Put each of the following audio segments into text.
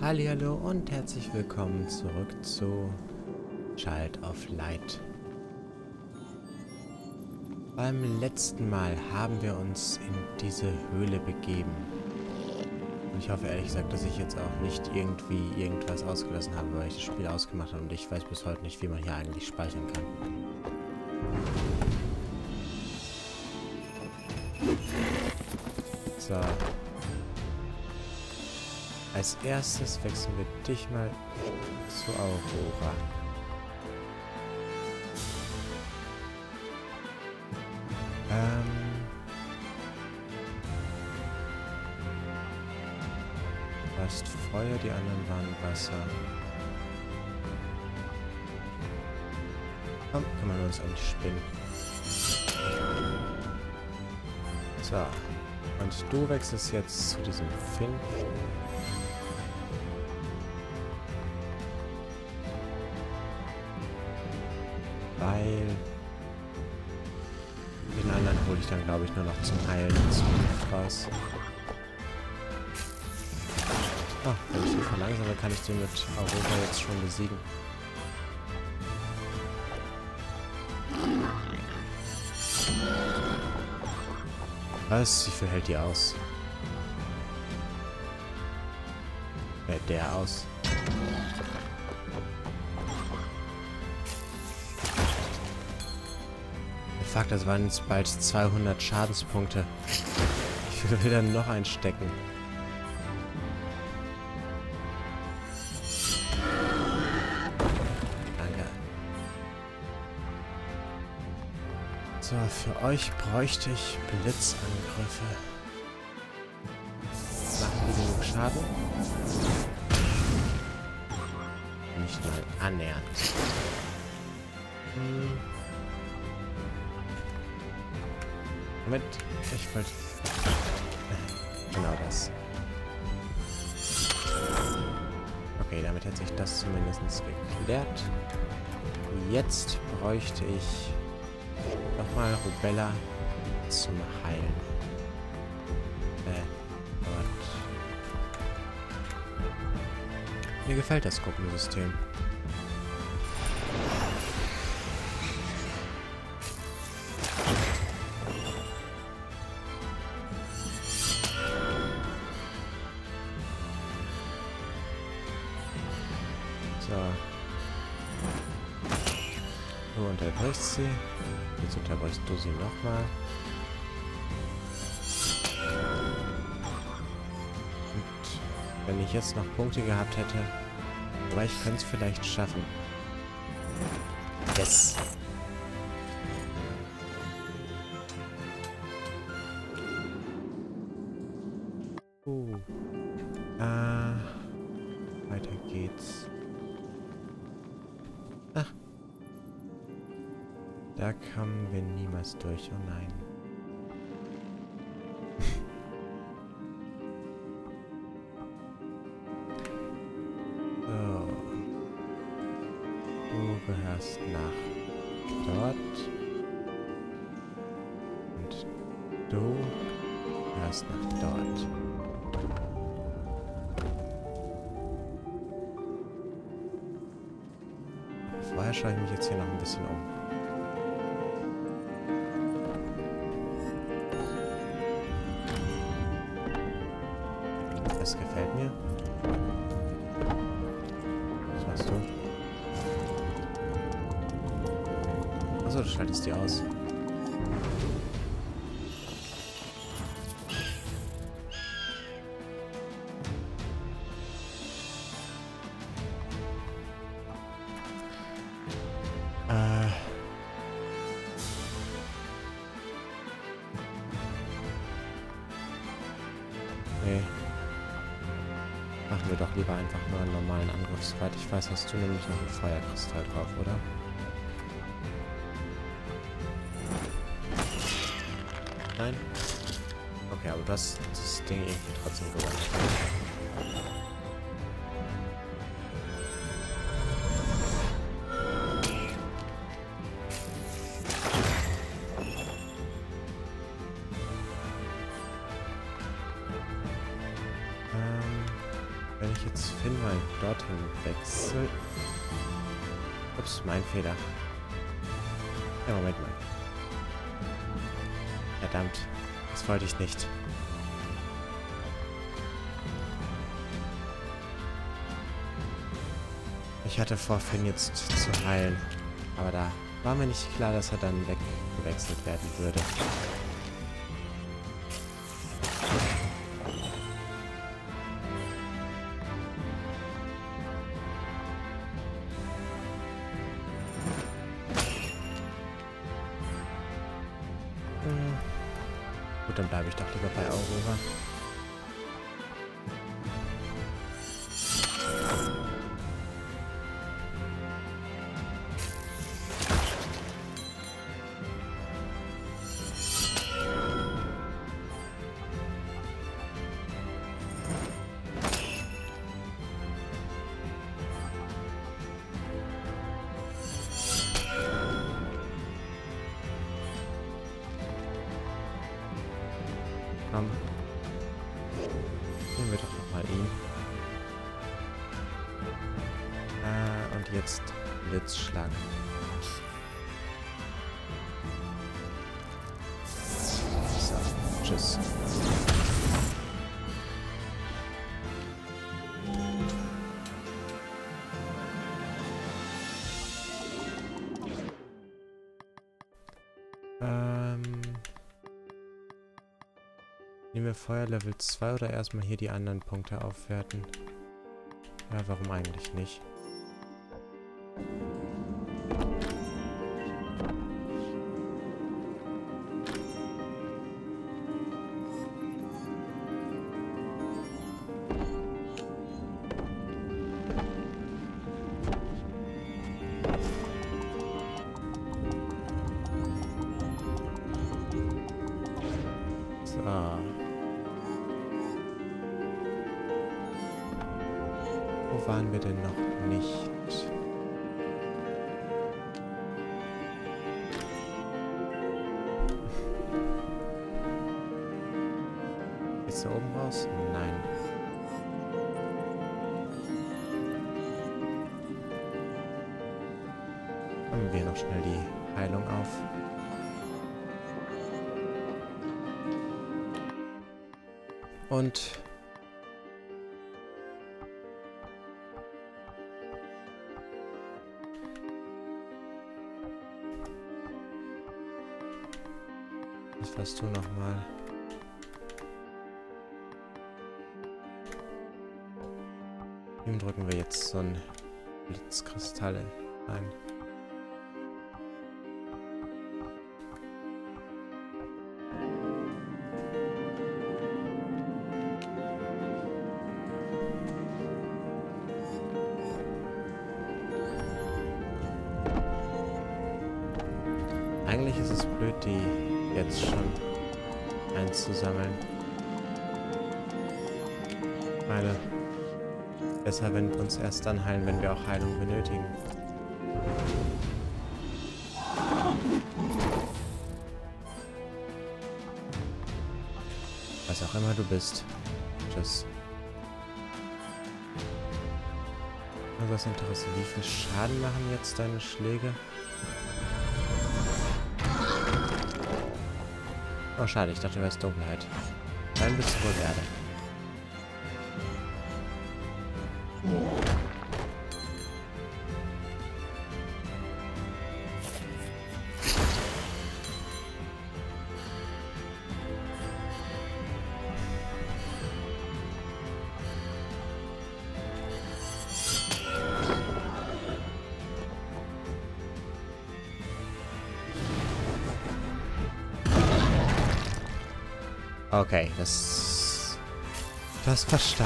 Hallihallo und herzlich willkommen zurück zu Child of Light. Beim letzten Mal haben wir uns in diese Höhle begeben. Und ich hoffe ehrlich gesagt, dass ich jetzt auch nicht irgendwie irgendwas ausgelassen habe, weil ich das Spiel ausgemacht habe und ich weiß bis heute nicht, wie man hier eigentlich speichern kann. So. Als erstes wechseln wir dich mal zu Aurora. Du hast Feuer, die anderen waren Wasser. Komm, kümmern wir uns um die Spinnen. So. Und du wechselst jetzt zu diesem Finn. Weil den anderen hole ich dann, glaube ich, nur noch zum Heilen raus. Oh, wenn ich den verlangsame, kann ich den mit Aurora jetzt schon besiegen. Was? Wie viel hält die aus? Hält der aus? Fuck, das waren jetzt bald 200 Schadenspunkte. Ich will wieder noch einstecken. Danke. So, für euch bräuchte ich Blitzangriffe. Machen die genug Schaden? Nicht mal annähernd. Moment, ich wollte... Genau das. Okay, damit hat sich das zumindest geklärt. Jetzt bräuchte ich nochmal Rubella zum Heilen. Und mir gefällt das Gruppensystem. Du unterbrichst sie. Jetzt unterbrichst du sie nochmal. Und wenn ich jetzt noch Punkte gehabt hätte, aber ich könnte es vielleicht schaffen. Yes! Weiter geht's. Ach. Da kamen wir niemals durch, oh nein. So. Du gehörst nach dort. Und du gehörst nach dort. Vorher schaue ich mich jetzt hier noch ein bisschen um. Das gefällt mir. Was machst du? Achso, du schaltest die aus. Nee. Machen wir doch lieber einfach nur einen normalen Angriff. Soweit ich weiß, hast du nämlich noch einen Feuerkristall drauf, oder? Nein? Okay, aber du hast das Ding irgendwie trotzdem gewonnen. jetzt Finn mal dorthin wechseln. Ups, mein Fehler. Ja, Moment mal. Verdammt, das wollte ich nicht. Ich hatte vor, Finn jetzt zu heilen. Aber da war mir nicht klar, dass er dann weggewechselt werden würde. Gut, dann bleibe ich doch lieber bei Aurora. Komm. Nehmen wir doch nochmal ihn. Und jetzt Blitzschlag. So, tschüss. Nehmen wir Feuer Level 2 oder erstmal hier die anderen Punkte aufwerten? Ja, warum eigentlich nicht? So. Wo waren wir denn noch nicht? Ist da oben raus? Nein. Haben wir noch schnell die Heilung auf. Und was warst du nochmal? Ihm drücken wir jetzt so ein Blitzkristall ein. Eigentlich ist es blöd, die jetzt schon einzusammeln. Ich meine, besser, wenn wir uns erst dann heilen, wenn wir auch Heilung benötigen. Was auch immer du bist. Tschüss. Also das Interesse, wie viel Schaden machen jetzt deine Schläge? Oh, schade, ich dachte, du wärst Dunkelheit. Dann bist du wohl Erde. Okay, das war stark.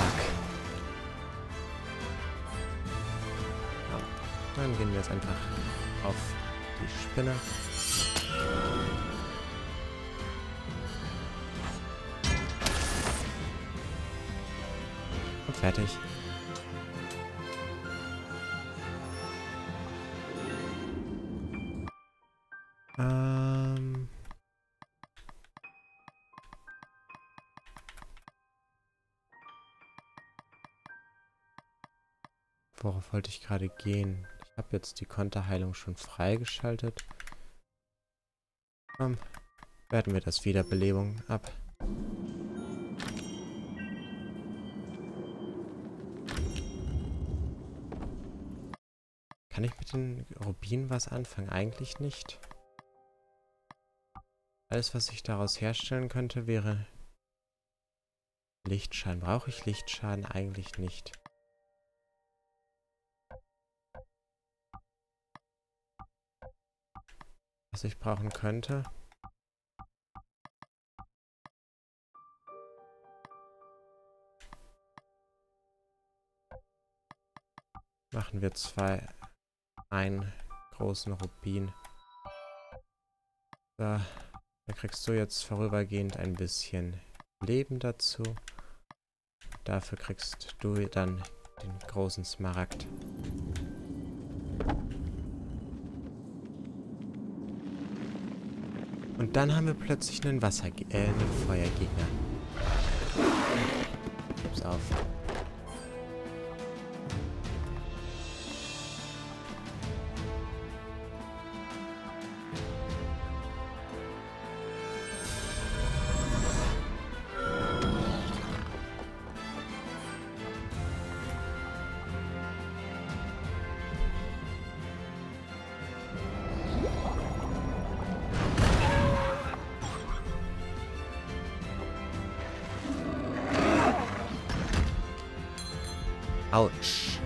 Ja, dann gehen wir jetzt einfach auf die Spinne. Und fertig. worauf wollte ich gerade gehen? Ich habe jetzt die Konterheilung schon freigeschaltet. Werten wir das Wiederbelebung ab. Kann ich mit den Rubinen was anfangen? Eigentlich nicht. Alles, was ich daraus herstellen könnte, wäre Lichtschaden. Brauche ich Lichtschaden? Eigentlich nicht. Was ich brauchen könnte. Machen wir einen großen Rubin. So, da kriegst du jetzt vorübergehend ein bisschen Leben dazu. Dafür kriegst du dann den großen Smaragd. Und dann haben wir plötzlich einen einen Feuergegner. Gib's auf. Autsch.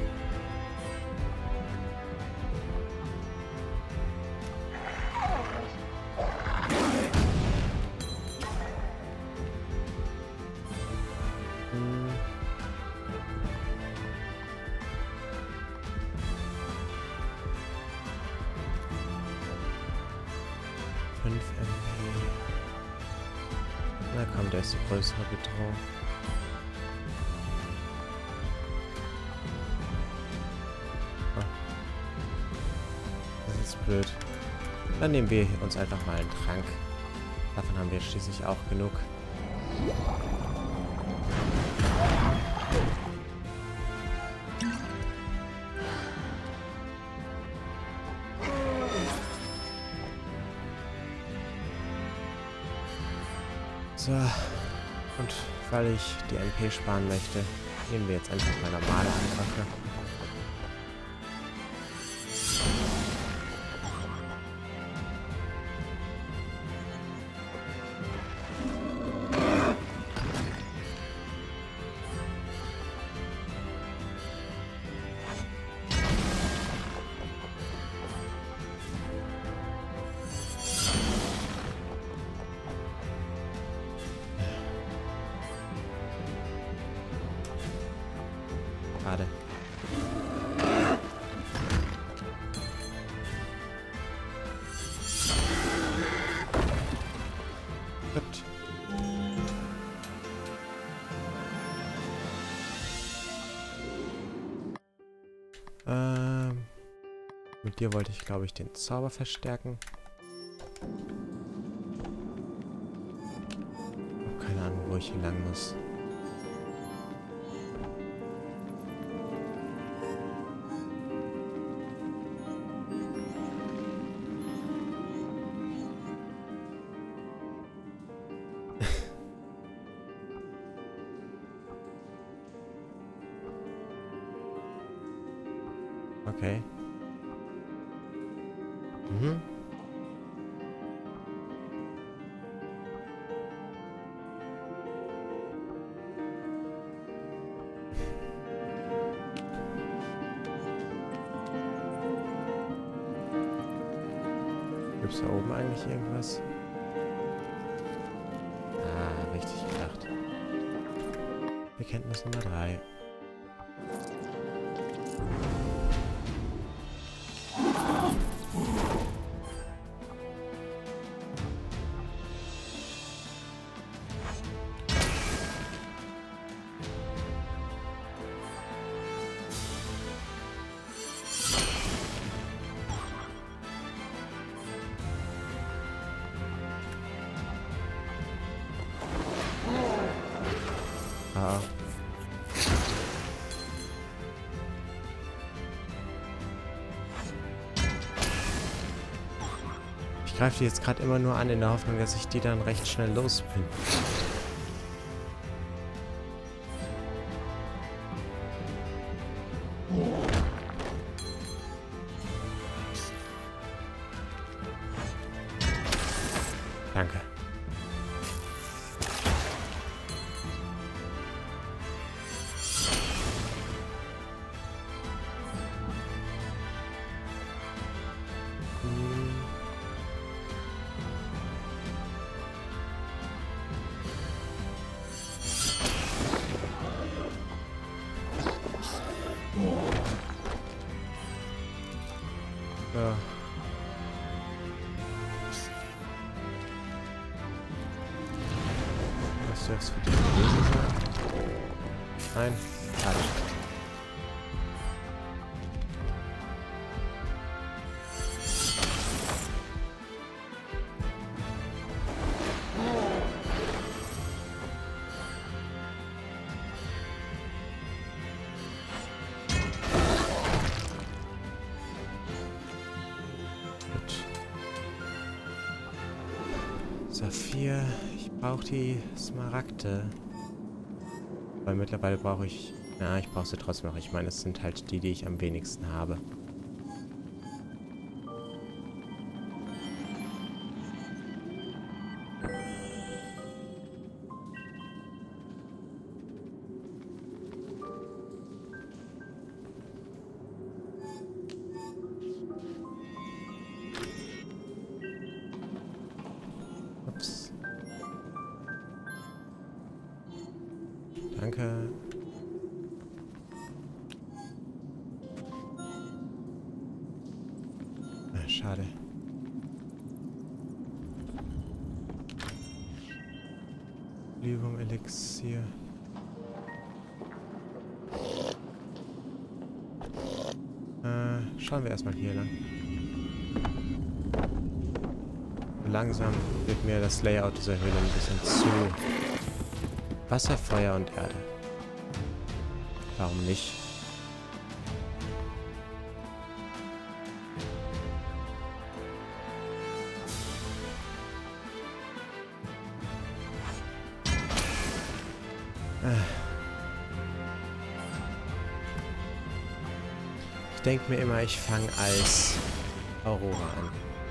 Na komm, der ist die größere Bedrohung. Das ist blöd. Dann nehmen wir uns einfach mal einen Trank. Davon haben wir schließlich auch genug. So, und weil ich die MP sparen möchte, nehmen wir jetzt einfach mal normale Angriffe. Schade. Gut. Mit dir wollte ich, glaube ich, den Zauber verstärken. Ich habe keine Ahnung, wo ich hier lang muss. Okay. Mhm. Gibt es da oben eigentlich irgendwas? Ah, richtig gedacht. Bekenntnis Nummer 3. Ah. greife die jetzt gerade immer nur an, in der Hoffnung, dass ich die dann recht schnell los bin. Danke. Ja. Was soll das für die gewesen sein? Nein, schade. Saphir, ich brauche die Smaragde. Weil mittlerweile brauche ich... Ja, ich brauche sie trotzdem noch. Ich meine, es sind halt die, die ich am wenigsten habe. Ups. Danke. Ah, schade. Livum-Elixier. Schauen wir erstmal hier lang. Langsam wird mir das Layout dieser Höhle ein bisschen zu. Wasser, Feuer und Erde. Warum nicht? Ich denke mir immer, ich fange als Aurora an.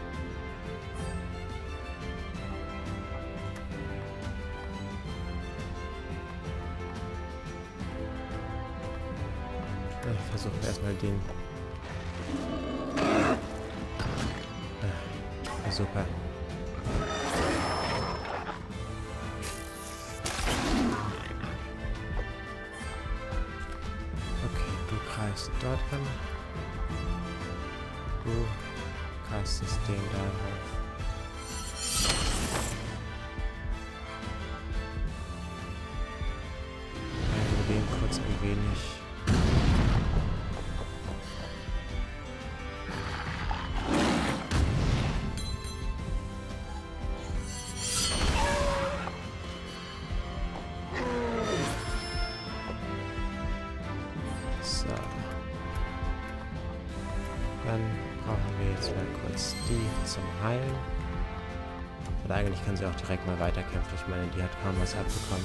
Versuchen wir erstmal den. Super. Okay, du greifst dort an. Du castest den darauf. Wir bewegen kurz ein wenig. Dann brauchen wir jetzt mal kurz die zum Heilen. Und eigentlich kann sie auch direkt mal weiterkämpfen. Ich meine, die hat kaum was abbekommen.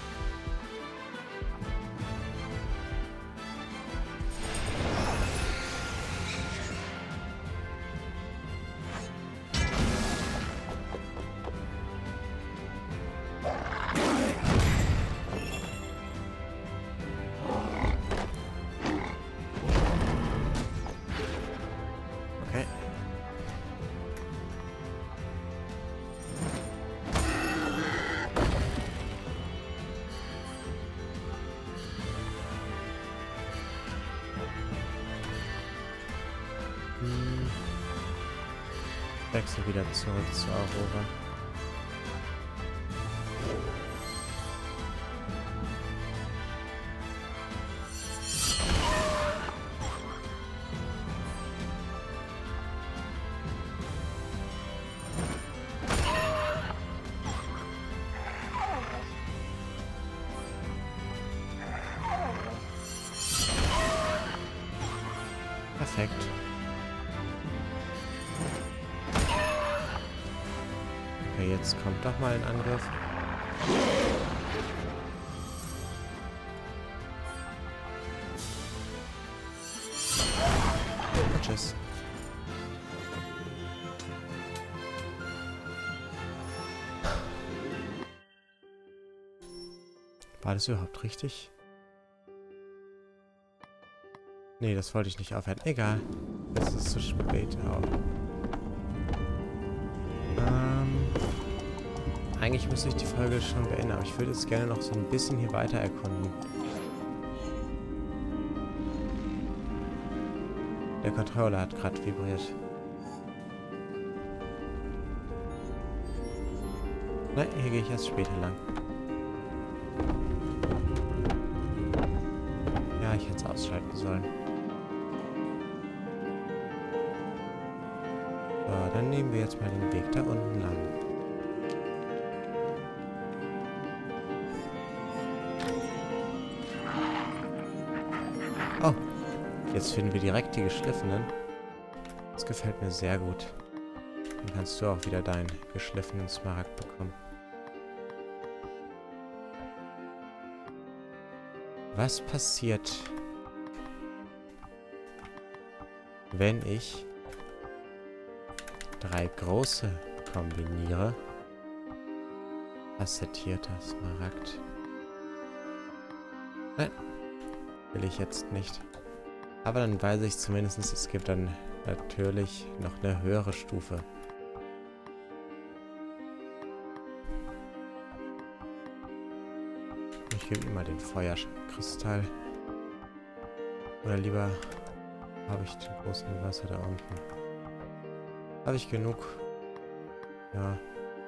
Wechsel wieder zurück zu Aurora. Perfekt. Okay, jetzt kommt doch mal ein Angriff. Und tschüss. War das überhaupt richtig? Nee, das wollte ich nicht aufhören. Egal. Es ist zu spät auch. Eigentlich müsste ich die Folge schon beenden, aber ich würde jetzt gerne noch so ein bisschen hier weiter erkunden. Der Controller hat gerade vibriert. Nein, hier gehe ich erst später lang. Ja, ich hätte es ausschalten sollen. So, dann nehmen wir jetzt mal den Weg da unten lang. Oh, jetzt finden wir direkt die geschliffenen. Das gefällt mir sehr gut. Dann kannst du auch wieder deinen geschliffenen Smaragd bekommen. Was passiert, wenn ich 3 große kombiniere? Assettierter Smaragd. Nein. Will ich jetzt nicht. Aber dann weiß ich zumindest, es gibt dann natürlich noch eine höhere Stufe. Ich gebe ihm mal den Feuerkristall. Oder lieber habe ich den großen Wasser da unten. Habe ich genug? Ja.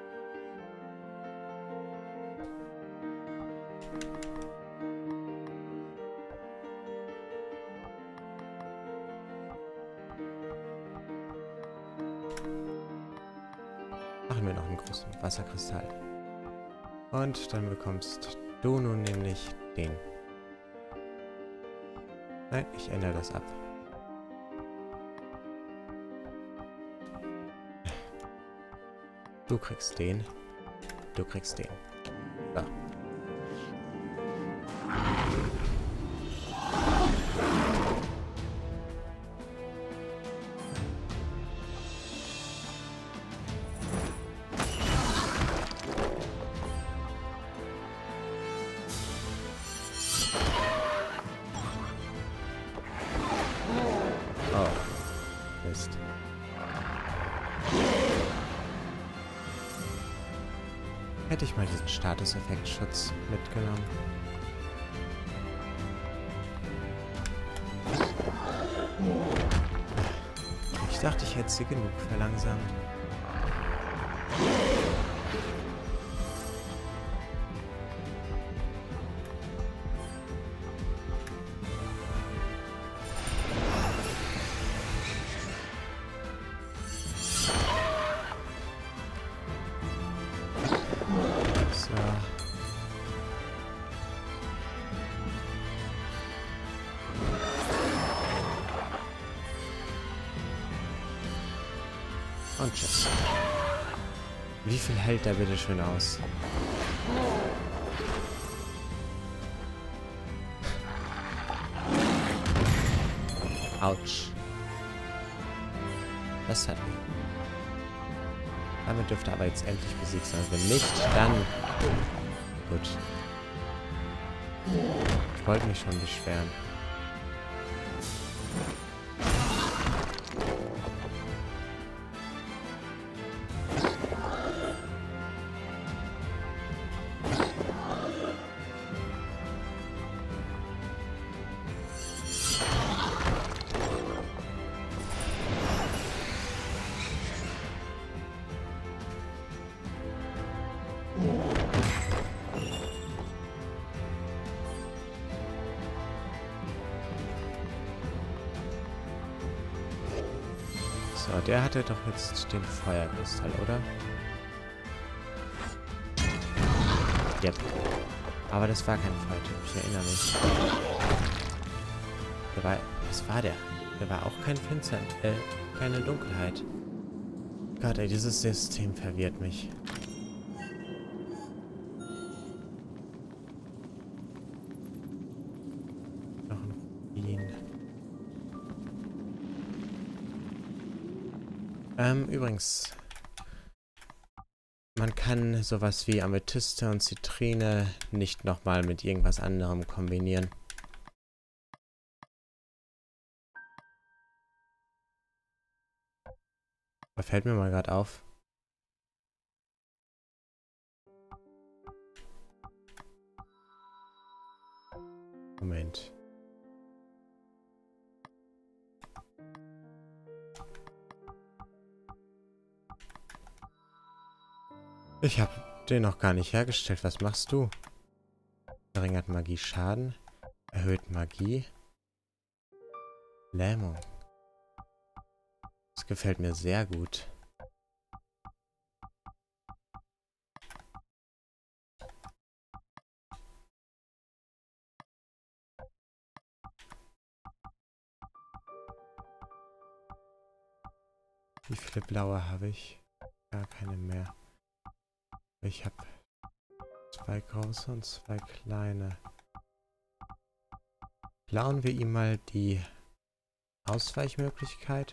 Machen wir noch einen großen Wasserkristall. Und dann bekommst du nun nämlich den. Nein, ich ändere das ab. Du kriegst den. Du kriegst den. So. Mist. Hätte ich mal diesen Status-Effekt-Schutz mitgenommen. Ich dachte, ich hätte sie genug verlangsamt. So. Und tschüss. Wie viel hält der bitte schön aus? Autsch. Das hat mir. Damit dürfte aber jetzt endlich besiegt sein. Wenn nicht, dann... Gut. Ich wollte mich schon beschweren. So, der hatte doch jetzt den Feuerkristall, oder? Yep. Aber das war kein Feuertyp, ich erinnere mich. Der war... Was war der? Der war auch kein keine Dunkelheit. Gott, ey, dieses System verwirrt mich. Übrigens, man kann sowas wie Amethyste und Zitrine nicht nochmal mit irgendwas anderem kombinieren. Da fällt mir mal gerade auf. Moment. Ich habe den noch gar nicht hergestellt. Was machst du? Verringert Magie Schaden. Erhöht Magie. Lähmung. Das gefällt mir sehr gut. Wie viele blaue habe ich? Gar keine mehr. Ich habe 2 große und 2 kleine. Klauen wir ihm mal die Ausweichmöglichkeit.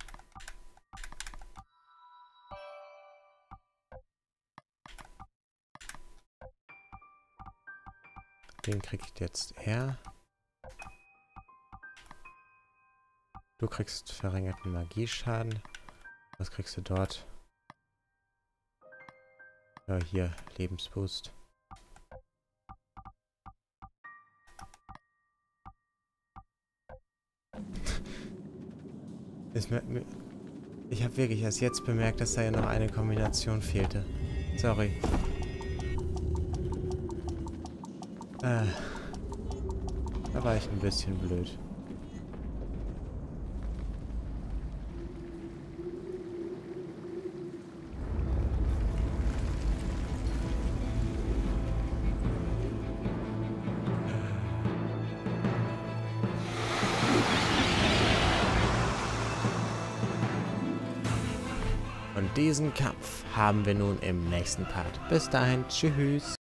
Den kriegt jetzt er. Du kriegst verringerten Magieschaden. Was kriegst du dort? Ja, hier, Lebensboost. Ich habe wirklich erst jetzt bemerkt, dass da ja noch eine Kombination fehlte. Sorry. Da war ich ein bisschen blöd. Und diesen Kampf haben wir nun im nächsten Part. Bis dahin, tschüss.